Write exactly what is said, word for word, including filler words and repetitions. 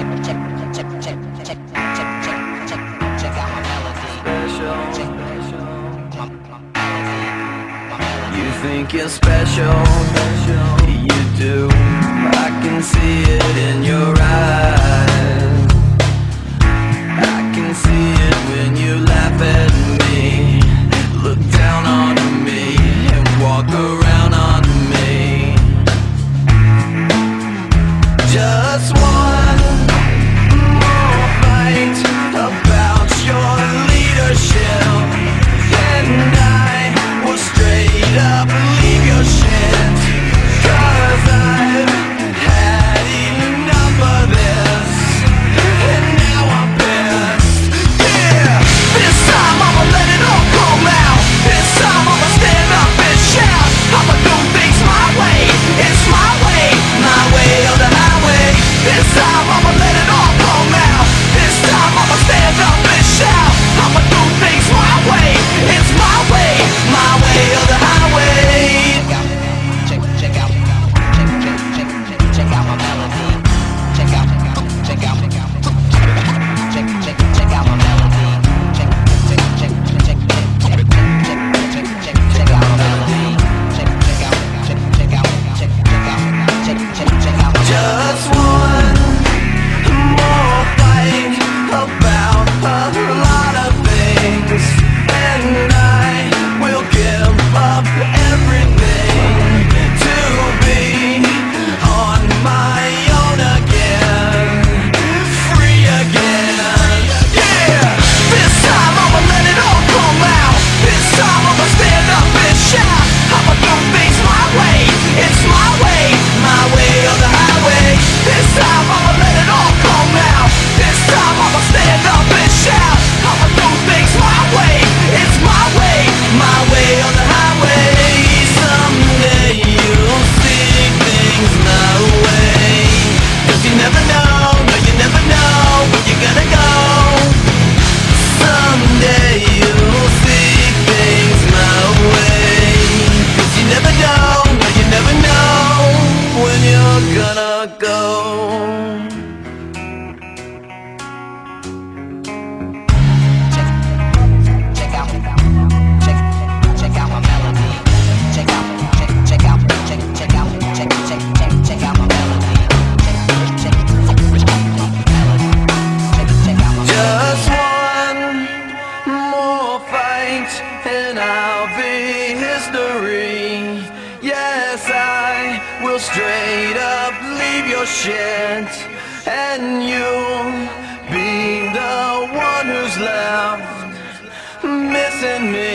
You think you're special, you do. I can see it in your eyes. I can see it when you laugh at me, look down on me, and walk around on me. Just one more fight about your leadership, and I will straight up leave your shit. Cause I've had enough of this, and now I'm pissed. Yeah, this time I'ma let it all come out. This time I'ma stand up and shout. I'ma do things my way, it's my way, my way or the highway. This time I'ma let it all come out. This time I'ma stand up and shout. I'ma do things my way, it's my way, my way or the highway. Check, check out, check, check, check, check, check out my melody. Check out, check out, check out, check, check, check out my melody. Check, check, check, check, check, check, check, check, check, check out my melody. Check, check out, check, check out, check, check out, check, check, check out my melody. Just one more fight about a lot of things, and I will give up everything to be on my own again, free again. Yeah, this time I'ma let it all come out. This time I'ma stand up and shout. I'ma do things my way, it's my way, my way or the highway. This time I'ma let it all come out. This time I'ma stand up and shout. I'ma do things my way, it's my way, my way or the highway. Someday you'll see things my way. Cause you never know, no you never know where you're gonna go. Someday you'll see things my way. Cause you never know, no you never know when you're gonna go. Check out, check, check out my melody. Check out, check, check out, check, check out, check, check, check, check out my melody. Check, check, check out my melody. Check, check out my melody. Just one more fight, and I'll be history. Yes, I will straight up leave your shit, and you'll be the one who's left missing me.